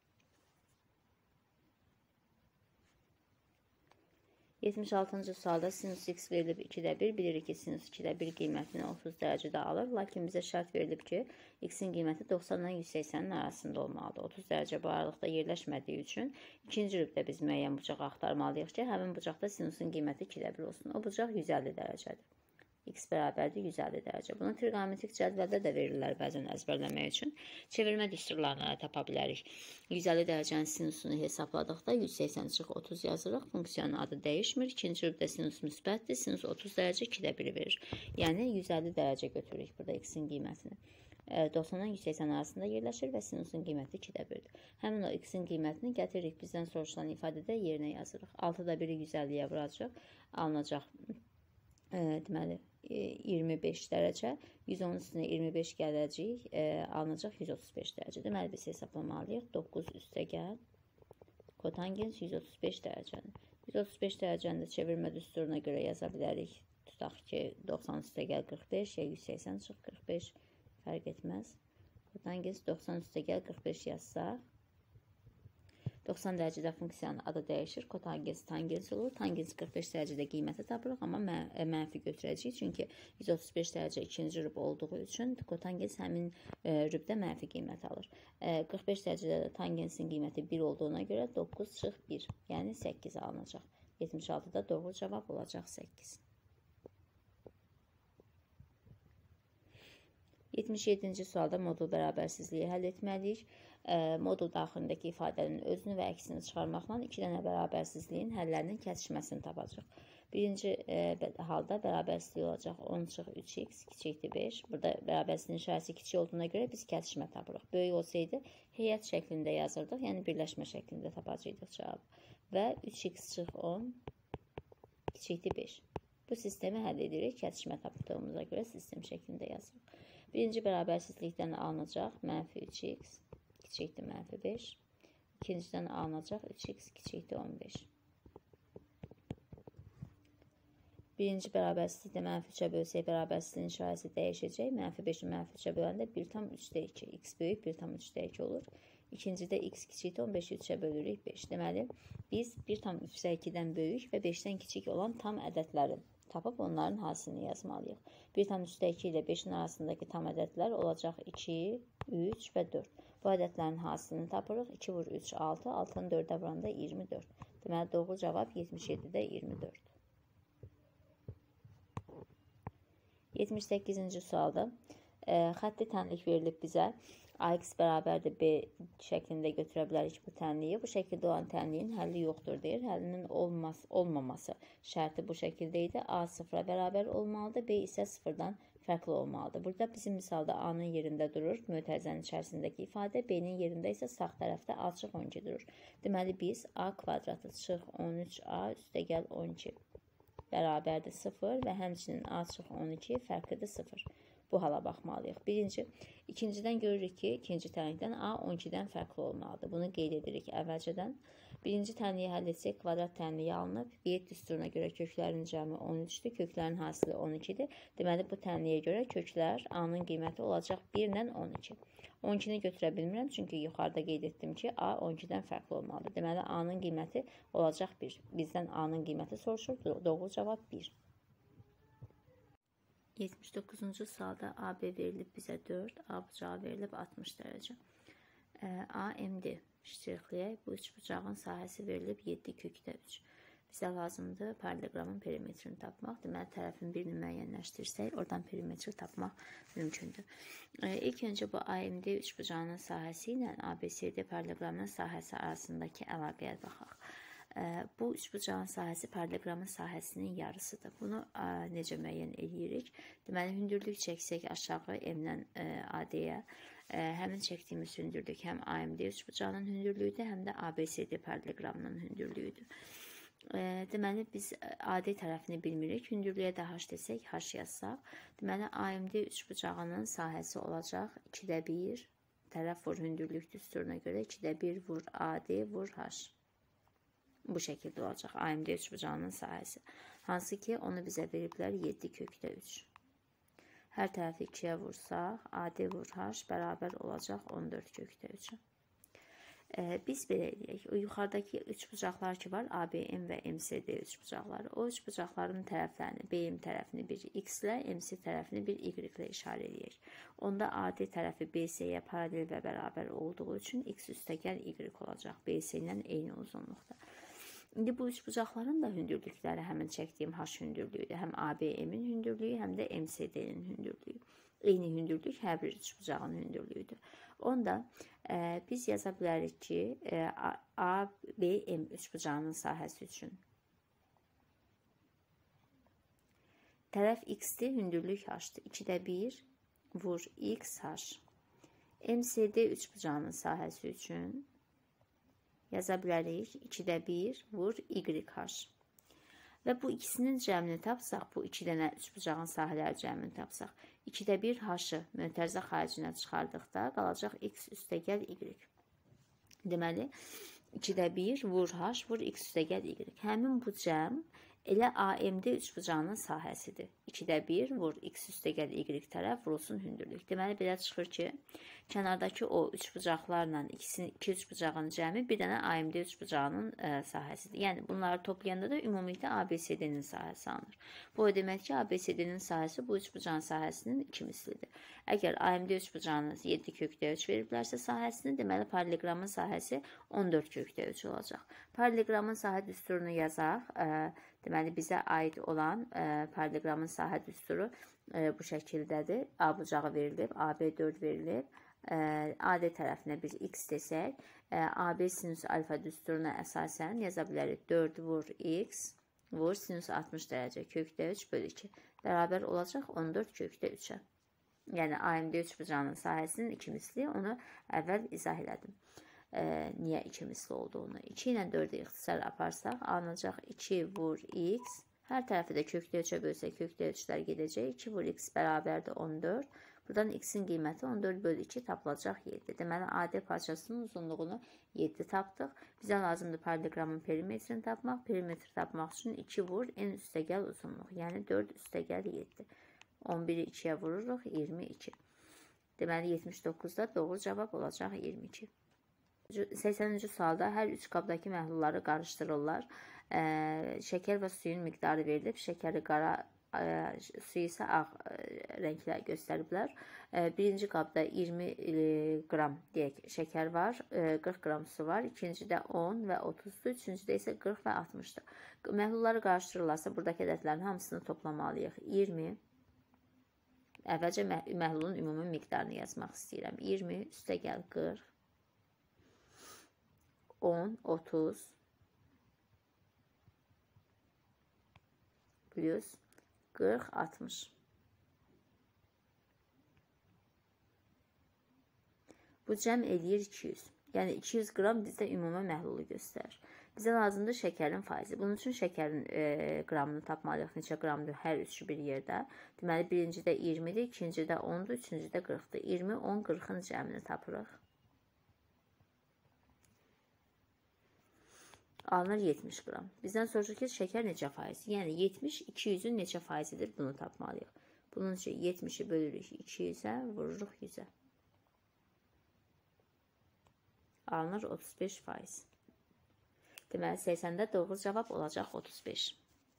yetmiş altıncı sualda sinus x verilib ikidə bir. Bilirik ki, sinus ikidə bir qiymətini otuz dərəcədə alır. Lakin bizə şərt verilib ki, x-in qiyməti doxsanla yüz səksənin arasında olmalıdır. otuz dərəcə bu aralıqda yerləşmədiyi üçün ikinci rübdə biz müəyyən bucağı axtarmalıyıq ki, həmin bucaqda sinusun qiyməti ikidə bir olsun. O bucaq yüz əlli dərəcədir. X bərabərdir yüz əlli dərəcə. Bunu trigonometrik cədvəldə də verirlər bəzən əzbərləmək üçün. Çevirmə düsturlarına da tapa bilərik. yüz əlli dərəcənin sinusunu hesabladıqda yüz səksən çıxı otuz yazırıq. Funksiyanın adı dəyişmir. İkinci rübdə sinus müsbətdir. Sinus otuz dərəcə ikidə biri verir. Yəni yüz əlli dərəcə götürürük burada x-in qiymətini. doxsandan yüz səksən arasında yerləşir və sinusun qiyməti ikidə birdir. Həmin o x-in qiymətini gətiririk. Bizdən soruşulan ifadədə yerinə yazırıq. altıda biri yüz əlliyə vuracaq. Alınacaq e, deməli iyirmi beş dərəcə, yüz on üstünə iyirmi beş gələcək, e, alınacaq yüz otuz beş dərəcə. Deməli, biz hesaplamalıyıq. doqquz üstə gəl, kotangens yüz otuz beş dərəcədir. yüz otuz beş dərəcəni də çevirmə düsturuna görə yaza bilərik. Tutaq ki, doxsan üstə gəl qırx beş, ya yüz səksən çıx qırx beş fərq etməz. Kotangens doxsan üstə gəl qırx beş yazsaq, doxsan dərəcədə funksiyanın adı dəyişir. Kotangens tangens olur. Tangens qırx beş dərəcədə qiyməti tapırıq, amma mənfi götürəcəyik. Çünki yüz otuz beş dərəcə ikinci rüb olduğu üçün kotangens həmin e, rübdə mənfi qiymət alır. E, qırx beş dərəcədə də tangensin qiyməti bir olduğuna görə doqquz çıx bir, yəni səkkiz alınacaq. yetmiş altıda doğru cavab olacaq səkkiz. yetmiş yeddinci sualda modul bərabərsizliyi həll etməliyik. E, modul daxilindəki ifadənin özünü və əksini çıxarmaqla iki dənə bərabərsizliyin həllərinin kəsişməsini tapacaq. Birinci e, halda bərabərsizlik olacaq on çıx üç x kiçikdir beş. Burada bərabərsizliyin şərəsi kiçik olduğuna görə biz kəsişmə tapırıq. Böyük olsaydı heyət şəklində yazırdıq, yəni birləşmə şəklində tapacaqdıq cavabı. Və üç x çıx on kiçikdir beş. Bu sistemi həll edirik. Kəsişmə tapdığımıza görə sistem şəklində yazırıq. Birinci bərabərsizlikdən alınacaq mənfi üç x kiçikdir mənfi beş. İkincidən alınacaq üç x kiçikdir on beş. Birinci bərabərsizlikdə mənfi üçə bölsək bərabərsizliyin şərəsi dəyişəcək. Mənfi beşi mənfi üçə böləndə bir tam üçdə iki. X böyük bir tam üçdə iki olur. İkincidə x kiçikdir, on beşi üçə bölürük beş. Deməli, biz bir tam üçə ikidən böyük və beşdən kiçik olan tam ədədləri tapıb onların hasilini yazmalıyıq. bir tam üçdə iki ilə beşin arasındakı tam ədədlər olacaq iki, üç və dörd. Bu ədədlərin hasilini tapırıq. iki vur üç, altı, altını dördə vuranda iyirmi dörd. Deməli, doğru cavab yetmiş yeddidə iyirmi dörd. yetmiş səkkizinci sualda e, xətti tənlik verilib bizə. Ax bərabərdir B şəklində götürə bilərik bu tənliyi. Bu şəkildə olan tənliyin həlli yoxdur deyir. Həllinin olmaz, olmaması şərti bu şəkildə idi. A sıfıra bərabər olmalıdır, B isə sıfırdan fərqli olmalıdır. Burada bizim misalda A-nın yerində durur mötərizənin içərisindəki ifadə, B-nin yerində isə sağ tərəfdə açıq on iki durur. Deməli, biz A kvadratı çıx on üç A üstəgəl on iki bərabərdir sıfır və həmçinin A çıx on iki fərqidir sıfır. Bu hala baxmalıyıq. Birinci, ikincidən görürük ki, ikinci tənlikdən A on ikidən fərqli olmalıdır. Bunu qeyd edirik əvvəlcədən. Birinci tənliyi həll etsək, kvadrat tənliyi alınıb. Viet düsturuna görə köklərin cəmi on üçdür, köklərin hasili on ikidir. Deməli, bu tənliyə görə köklər A-nın qiyməti olacaq bir ilə on iki. on ikini götürə bilmirəm, çünki yuxarıda qeyd etdim ki, A on ikidən fərqli olmalıdır. Deməli, A-nın qiyməti olacaq bir. Bizdən A-nın qiyməti soruşur. Doğru cavab bir. yetmiş doqquzuncu sualda A B verilib bizə dörd, A bucağı verilib altmış dərəcə. A M D ştrixləyək. Bu üç bucağın sahəsi verilib yeddi kökdə üç. Bizə lazımdır paralleqramın perimetrini tapmaq. Deməli, tərəfin birini müəyyənləşdirsək, oradan perimetri tapmaq mümkündür. İlk öncə bu A M D üç bucağının sahəsi ilə A B C D paralleqramının sahəsi arasındakı əlaqəyə baxaq. Bu üçbucağın sahəsi paralleqramın sahəsinin yarısıdır. Bunu ə, necə müəyyən edirik? Deməli, hündürlük çəksək aşağı M-dən A D-yə. Həmin çəkdiyimiz hündürlük həm A M D üçbucağının hündürlüyüdür, həm də A B C D paralleqramının hündürlüyüdür. Deməli, biz A D tərəfini bilmirik. Hündürlüyə də H desək, H yazsaq. Deməli, A M D üçbucağının sahəsi olacaq ikidə bir. Tərəf vur hündürlük düsturuna görə ikidə bir vur A D vur H. Bu şəkildə olacaq A M D üçbucağının sahəsi. Hansı ki, onu bizə veriblər yeddi kökdə üç. Hər tərəfi ikiyə vursaq, A D vur H bərabər olacaq on dörd kökdə üçə. Ee, biz belə edək. O yuxarıdakı üç bucaqlar ki var, A B M və M C D üç bucaqları. O üç bucaqların tərəflərini, B M tərəfini bir X ilə, M C tərəfini bir Y ilə işarə edək. Onda A D tərəfi B C-yə paralel və bərabər olduğu üçün X üstəgəl Y olacaq. B C ilə eyni uzunluqda. İndi bu üç bucaqların da hündürlükləri həmin çəkdiyim H hündürlüyüdür. Həm A B M-in hündürlüyü, həm də M C D-nin hündürlüyü. Eyni hündürlük hər bir üç bucağın hündürlüyüdür. Onda e, biz yaza bilərik ki, e, A B M üç bucağının sahəsi üçün tərəf X-dir, hündürlük H-dır. ikidə bir vur X H. M C D üç bucağının sahəsi üçün yaza bilərik ikidə bir vur Y H. Və bu ikisinin cəmini tapsaq, bu iki dənə üç bucağın sahələri cəmini tapsaq, ikidə bir H-ı mötərizə xaricinə çıxardıqda qalacaq X üstəgəl Y. Deməli, ikidə bir vur H vur X üstəgəl Y. Həmin bu cəm elə A M D üç bucağının sahəsidir. ikidə bir vur X üstəgəl Y tərəf vurulsun hündürlük. Deməli, belə çıxır ki, kənardakı o üç bucaqlarla iki üç bucağın cəmi bir dənə A M D üç bucağının ə, sahəsidir. Yəni, bunları toplayanda da ümumilikdə A B C D-nin sahəsi alınır. Bu o demək ki, A B C D-nin sahəsi bu üç bucağın sahəsinin iki mislidir. Əgər A M D üç bucağını yeddi kökdə üç veriblərsə sahəsini, deməli, paralleqramın sahəsi on dörd kökdə üç olacaq. Paralleqramın sahə düsturunu yazaq. Ə, deməli, bizə aid olan ə, paralleqramın sahə düsturu ə, bu şəkildədir. A bucağı verilib, A B dörd verilib. A D tərəfinə biz X desək, A B sinüs alfa düsturuna əsasən yaza bilərik dörd vur X vur sinüs altmış dərəcə kökdə üç bölü iki bərabər olacaq on dörd kökdə üçə. Yəni, A M D üç bucağının sahəsinin iki misli, onu əvvəl izah elədim. E, niyə iki misli olduğunu. iki ilə dördü ixtisar aparsaq, alınacaq iki vur X, hər tərəfi də kökdə üçə bölsək, kökdə üçlər gedəcək, iki vur X bərabərdir on dörd. Buradan X-in qiyməti on dörd bölü iki tapılacaq yeddi. Deməli, A D parçasının uzunluğunu yeddi tapdıq. Bizə lazımdır paralleqramın perimetrini tapmaq. Perimetri tapmaq üçün iki vur N üstəgəl uzunluq. Yəni, dörd üstəgəl yeddi. on biri ikiyə vururuq, iyirmi iki. Deməli, yetmiş doqquzda doğru cavab olacaq iyirmi iki. səksəninci sualda hər üç qabdakı məhlulları qarışdırırlar. E, şəkər və suyun miqdarı verilib. Şəkəri qara, e, suyu isə ağ e, rənglə göstəriblər. E, birinci qabda iyirmi qram deyək şəkər var, e, qırx qram su var. İkincidə on və otuzdur. Üçüncüdə isə qırx və altmışdır. Məhlulları qarışdırırlarsa, buradakı ədədlərin hamısını toplamalıyıq. iyirmi. Əvvəlcə məhlulun ümumi miqdarını yazmaq istəyirəm. iyirmi üstə gəl qırx. on, otuz plus qırx, altmış. Bu cəm eləyir iki yüz. Yəni iki yüz qram bizdə ümumi məhlulu göstərir. Bizə lazımdır şəkərin faizi. Bunun üçün şəkərin e, qramını tapmalıyıq. Neçə qramdır hər üçü bir yerdə. Deməli, birincidə iyirmidir, ikincidə ondur, üçüncüdə qırxdır. iyirmi, on, qırxın cəmini tapırıq. Alınır yetmiş qram. Bizdən soruşur ki, şəkər neçə faiz? Yəni yetmiş iki yüzün neçə faizidir? Bunu tapmalıyıq. Bunun üçün yetmişi bölürük iki yüzə, vururuq yüzə. Alınır otuz beş faiz. Deməli, səksəndə doğru cavab olacaq otuz beş.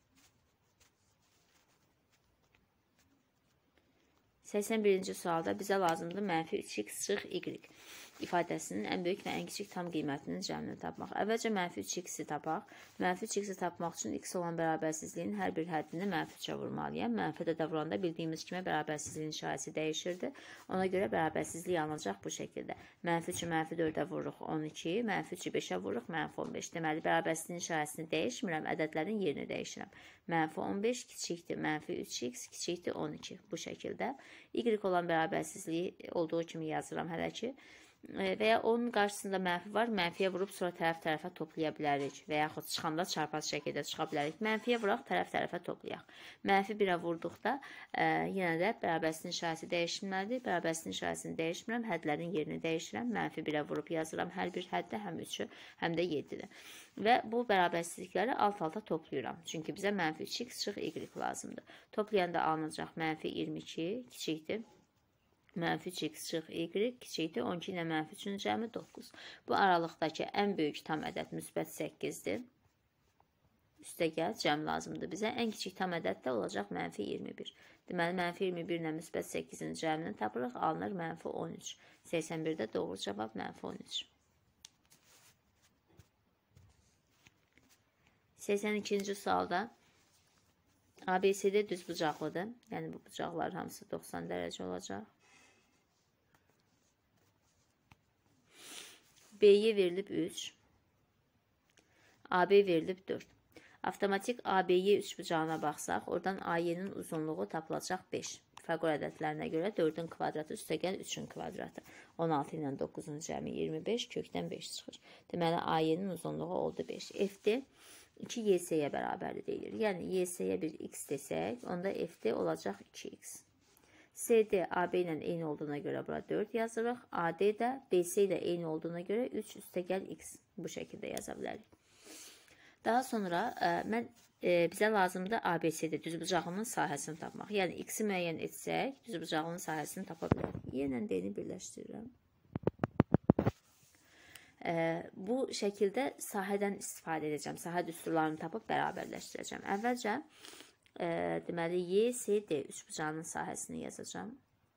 səksən birinci sualda bizə lazımdır mənfi üç x çıxı y ifadəsinin ən böyük və ən kiçik tam qiymətinin cəmini tapmaq. Əvvəlcə mənfi üç x-i tapaq. Mənfi üç x-i tapmaq üçün x olan bərabərsizliyin hər bir həddini mənfi üçə vurmalıyam. Mənfi də vuranda bildiyimiz kimi bərabərsizliyin şahisi dəyişirdi. Ona görə bərabərsizlik alınacaq bu şəkildə. Mənfi üçü mənfi dördə vururuq on iki, mənfi üçü beşə vururuq mənfi on beş. Deməli, bərabərsizliyin şahisini dəyişmirəm, ədədlərin yerini dəyişirəm. Mənfi on beş kiçikdir, mənfi üç x kiçikdir on iki. Bu şəkildə. Y olan bərabərsizliyi olduğu kimi yazıram hələ ki. Və ya onun qarşısında mənfi var. Mənfiyə vurub sonra tərəf-tərəfə toplaya bilərik. Və yaxud çıxanda çarpaz şəkildə çıxa bilərik. Mənfiyə vuraq, tərəf-tərəfə toplayaq. Mənfi birə vurduqda e, yenə də bərabərsizliyin şahisi dəyişilməlidir. Bərabərsizliyin şahisini dəyişmirəm, hədlərin yerini dəyişirəm. Mənfi birə vurub yazıram hər bir həddə, həm üçü, həm də yeddidir. Və bu bərabərsizlikləri alt-alta toplayıram. Çünki bizə mənfi üç x çıxı y lazımdır. Toplayanda alınacaq mənfi iyirmi iki kiçikdir. Mənfi üç x çıxı y kiçikdir. on iki ilə mənfi üçün cəmi doqquz. Bu aralıqdakı ən böyük tam ədəd müsbət səkkizdir. Üstə gəl, cəm lazımdır bizə. Ən kiçik tam ədəd də olacaq mənfi iyirmi bir. Deməli, mənfi iyirmi bir ilə müsbət səkkizin cəmini tapırıq. Alınır mənfi on üç. səksən birdə doğru cavab mənfi on üç. səksən ikinci sualda A B C D düz bucaqlıdır. Yəni, bu bucaqlar hamısı doxsan dərəcə olacaq. B'ye verilib üç. A B verilib dörd. Avtomatik A B'ye üç bucağına baxsaq, oradan A Y'nin uzunluğu tapılacaq beş. Fəqor ədədlərinə görə dördün kvadratı üstə gəl üçün kvadratı. on altı ilə doqquzun cəmi iyirmi beş, kökdən beş çıxır. Deməli, A Y'nin uzunluğu oldu beş. F-D iki Y S-yə bərabərdir deyilir. Yəni, Y S-yə bir x desək, onda F-D olacaq iki x. C D A B ilə eyni olduğuna görə bura dörd yazırıq. A D də B C ilə eyni olduğuna görə üç üstə gəl x. Bu şəkildə yaza bilərik. Daha sonra ə, mən e, bizə lazımdır A B C D düzbucağının sahəsini tapmaq. Yəni, x-i müəyyən etsək, düzbucağının sahəsini tapa bilərik. Y-lə D-ni birləşdirirəm. Ə, bu şəkildə sahədən istifadə edəcəm. Sahə düsturlarını tapıb bərabərləşdirəcəm. Əvvəlcə E, deməli, Y S D üçbucağının sahəsini yazacağım.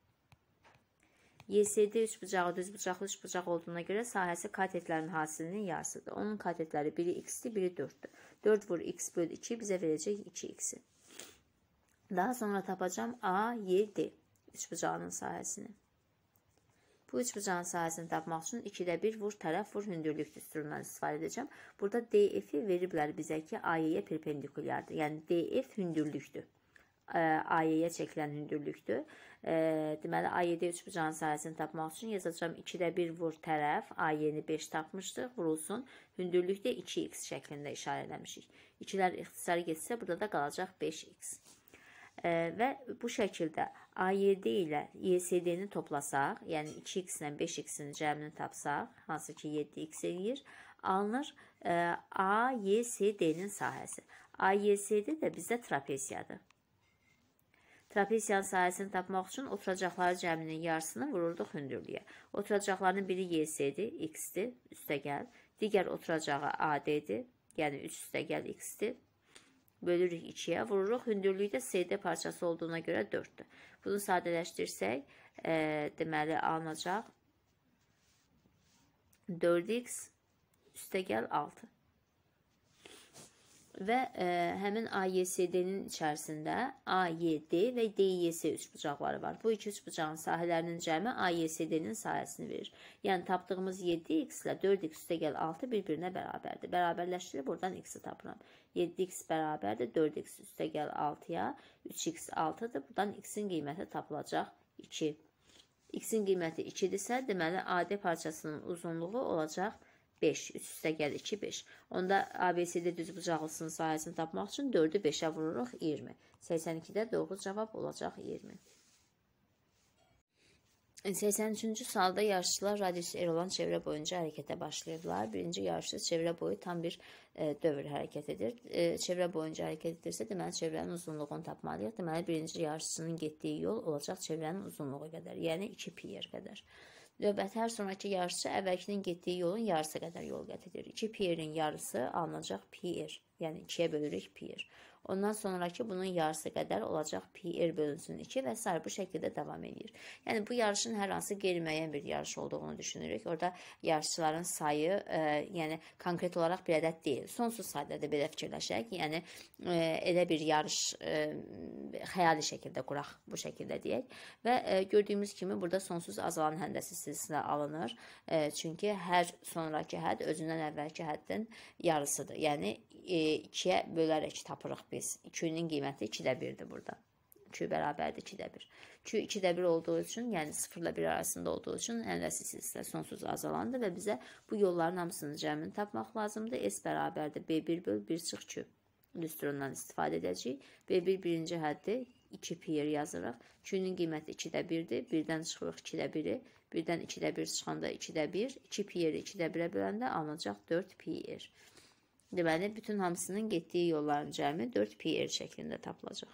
Y S D üçbucağı düz bucaqlı üçbucaq olduğuna görə sahəsi katetlərin hasilinin yarısıdır. Onun katetləri biri x-dir, biri dörddür. dörd vur x böl iki bizə verəcək iki x-i. Daha sonra tapacağım A, Y, D üçbucağının sahəsini. Bu üçbucağın sahəsini tapmaq üçün ikidə bir vur tərəf vur hündürlük düsturundan istifadə edəcəm. Burada D F-i veriblər bizə ki, A Y-yə perpendikulyardır. Yəni, D F hündürlükdür. A Y-yə çəkilən hündürlükdür. Deməli, A Y D üçbucağın sahəsini tapmaq üçün yazacağım ikidə bir vur tərəf. A Y-ni beş tapmışdıq. Vurulsun. Hündürlükdə iki x şəklində işarə eləmişik. ikilər ixtisarı getsə, burada da qalacaq beş x. Və bu şəkildə A Y D ilə Y S D-ni toplasaq, yəni iki x ilə beş x-in cəmini tapsaq, hansı ki yeddi x eləyir, alınır A Y S D-nin sahəsi. A Y S D də bizdə trapeziyadır. Trapesiyanın sahəsini tapmaq üçün oturacaqları cəminin yarısını vururduq hündürlüyə. Oturacaqların biri Y S-dir, X-dir, üstəgəl. Digər oturacağı A D-dir, yəni üç üstəgəl X-dir. Bölürük ikiyə, vururuq. Hündürlüyü də S D parçası olduğuna görə dörddür. Bunu sadələşdirsək, e, deməli alınacaq dörd X üstəgəl altı. Və e, həmin A Y S D-nin içərisində A Y D və D Y S üç bucaqları var. Bu iki üç bucağın sahələrinin cəmi A Y S D-nin sahəsini verir. Yəni tapdığımız yeddi X ilə dörd X üstəgəl altı bir-birinə bərabərdir. Bərabərləşdirib buradan X-i tapıram. yeddi X bərabərdir dörd X üstəgəl altıya, üç X altıdır. Buradan X-in qiyməti tapılacaq iki. X-in qiyməti ikidirsə, deməli A D parçasının uzunluğu olacaq beş, üç üstəgəl iki, beş. Onda A B C D düzbucaqlısının sahəsini tapmaq üçün dördü beşə vururuq, iyirmi. səksən ikidə doğru cavab olacaq iyirmi. səksən üçüncü sualda yarışçılar radius R olan çevrə boyunca hərəkətə başlayırlar. Birinci yarışçı çevrə boyu tam bir e, dövr hərəkət edir. E, çevrə boyunca hərəkət edirsə, deməli çevrənin uzunluğunu tapmalıyıq. Deməli birinci yarışçının getdiyi yol olacaq çevrənin uzunluğu qədər, yəni iki pi r qədər. Növbəti hər sonraki yarışçı əvvəlkinin getdiyi yolun yarısı qədər yol qət edir. iki pi r-in yarısı alınacaq pi r, yəni ikiyə bölürük pi r. Ondan sonraki bunun yarısı qədər olacaq pi r bölünsün iki və s. bu şəkildə davam edir. Yəni bu yarışın hər hansı qeyri-müəyyən bir yarış olduğunu düşünürük. Orada yarışçıların sayı, e, yəni konkret olaraq bir ədəd deyil. Sonsuz sayda da belə fikirləşək. Yəni e, elə bir yarış e, xəyali şəkildə quraq, bu şəkildə deyək. Və e, gördüyümüz kimi burada sonsuz azalan həndəsi silsilə alınır. E, çünki hər sonraki hədd özündən əvvəlki həddin yarısıdır. Yəni ikiyə bölərək tapırıq biz. ikinin qiyməti ikidə birdir burada. iki bərabərdir ikidə bir. iki ikidə bir olduğu üçün, yəni sıfır ilə bir arasında olduğu üçün həndəsi silsilə sonsuz azalandır və bizə bu yolların hamısının cəmini tapmaq lazımdır. S bərabərdir B bir böl bir çıx iki. Lüstrundan istifadə edəcəyik. B bir birinci həddi iki pi r yazırıq. ikinin qiyməti ikidə birdir. birdən çıxırıq ikidə biri. birdən ikidə bir çıxanda ikidə bir. iki pi r ikidə birə böləndə alınacaq dörd pi r. Deməli, bütün hamısının getdiyi yolların cəmi dörd pi r şəklində tapılacaq.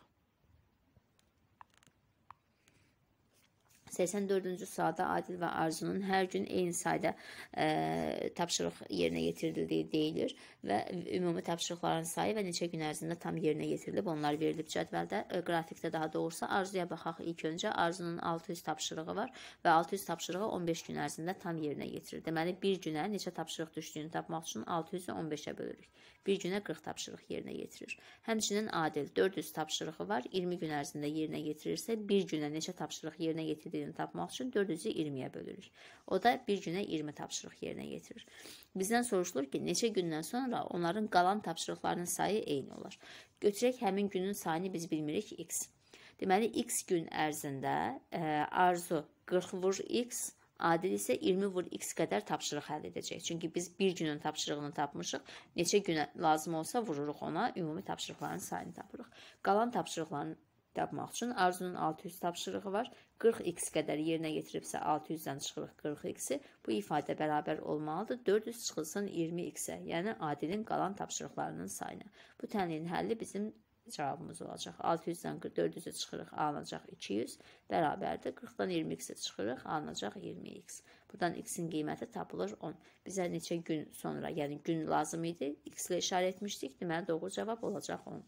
səksən dördüncü sualda Adil və Arzunun hər gün eyni sayda e, tapşırıq yerinə yetirildiyi deyilir və ümumi tapşırıqların sayı və neçə gün ərzində tam yerinə yetirilib, onlar verilib cədvəldə, e, qrafikdə daha doğrusu. Arzuya baxaq ilk öncə. Arzunun altı yüz tapşırığı var və altı yüz tapşırığı on beş gün ərzində tam yerinə yetirir. Deməli, bir günə neçə tapşırıq düşdüyünü tapmaq üçün altı yüzü on beşə bölürük. Bir günə qırx tapşırıq yerinə yetirir. Həmçinin Adil dörd yüz tapşırığı var, iyirmi gün ərzində yerinə yetirirsə, bir günə neçə tapşırıq yerinə yetirdiyini tapmaq üçün dörd yüzü iyirmiyə bölürük. O da bir günə iyirmi tapşırıq yerinə yetirir. Bizdən soruşulur ki, neçə gündən sonra onların qalan tapşırıqlarının sayı eyni olar. Götürək həmin günün sayını biz bilmirik x. Deməli, x gün ərzində e, Arzu qırx vur x, Adil isə iyirmi vur x qədər tapşırıq həll edəcək. Çünki biz bir günün tapşırığını tapmışıq. Neçə günə lazım olsa vururuq ona, ümumi tapşırıqların sayını tapırıq. Qalan tapşırıqların tapmaq üçün Arzunun altı yüz tapşırığı var. qırx x qədər yerinə yetiribsə altı yüzdən çıxırıq qırx x-i. Bu ifadə bərabər olmalıdır. dörd yüz çıxılsın iyirmi x-ə, yəni Adilin qalan tapşırıqlarının sayına. Bu tənliyin həlli bizim cavabımız olacaq. altı yüzdən dörd yüzə çıxırıq, alınacaq iki yüz. Bərabərdir. qırxdan iyirmi x-ə çıxırıq, alınacaq iyirmi x. Buradan x-in qiyməti tapılır on. Bizə neçə gün sonra, yəni gün lazım idi. X ilə işarə etmişdik. Deməli, doğru cavab olacaq on.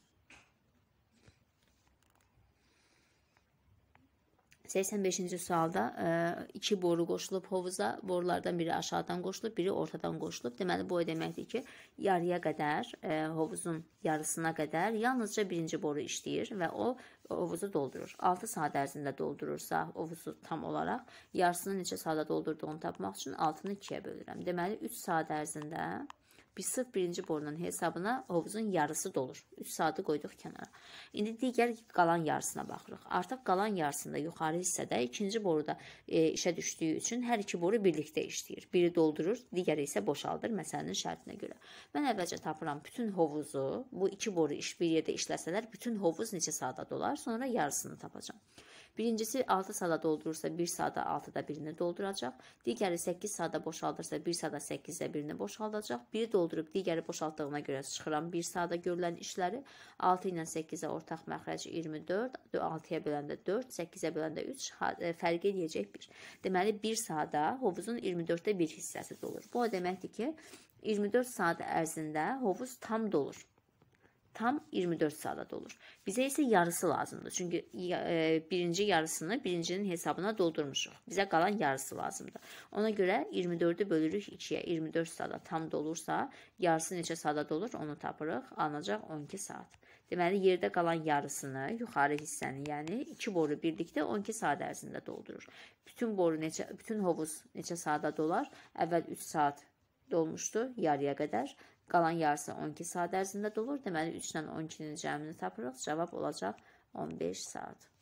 səksən beşinci sualda e, iki boru qoşulub hovuza. Borulardan biri aşağıdan qoşulub, biri ortadan qoşulub. Deməli, bu o deməkdir ki, yarıya qədər, e, hovuzun yarısına qədər yalnızca birinci boru işləyir və o hovuzu doldurur. altı saat ərzində doldurursa hovuzu tam olaraq, yarısını neçə saata doldurduğunu tapmaq üçün altını ikiyə bölürəm. Deməli, üç saat ərzində biz sırf birinci borunun hesabına hovuzun yarısı dolur. üç saatı qoyduq kənara. İndi digər qalan yarısına baxırıq. Artıq qalan yarısında yuxarı hissədə ikinci boruda e, işə düşdüyü üçün hər iki boru birlikdə işləyir. Biri doldurur, digəri isə boşaldır məsələnin şərtinə görə. Mən əvvəlcə tapıram bütün hovuzu, bu iki boru iş bir yerdə işləsələr, bütün hovuz neçə saata dolar, sonra yarısını tapacağam. Birincisi altı saata doldurursa bir saata altıda birini dolduracaq. Digəri səkkiz saata boşaldırsa bir saata səkkizdə birini boşaldacaq. Biri doldurub digəri boşaltdığına görə çıxıram bir saata görülən işləri. altı ilə səkkizə ortaq məxrəc iyirmi dörd, altıya böləndə dörd, səkkizə böləndə üç, fərq edəcək bir. Deməli bir saata hovuzun iyirmi dörddə bir hissəsi dolur. Bu o deməkdir ki, iyirmi dörd saat ərzində hovuz tam dolur. Tam iyirmi dörd saata dolur. Bizə isə yarısı lazımdır. Çünki e, birinci yarısını birincinin hesabına doldurmuşuq. Bizə qalan yarısı lazımdır. Ona görə iyirmi dördü bölürük ikiyə. iyirmi dörd saata tam dolursa, yarısı neçə saata dolur onu tapırıq. Alınacaq on iki saat. Deməli, yerdə qalan yarısını, yuxarı hissəni, yəni iki boru birlikdə on iki saat ərzində doldurur. Bütün boru neçə, bütün hovuz neçə saata dolar? Əvvəl üç saat dolmuşdu yarıya qədər. Qalan yarısı on iki saat ərzində dolur. Deməli, üçdən on ikinin cəmini tapırıq. Cavab olacaq on beş saat.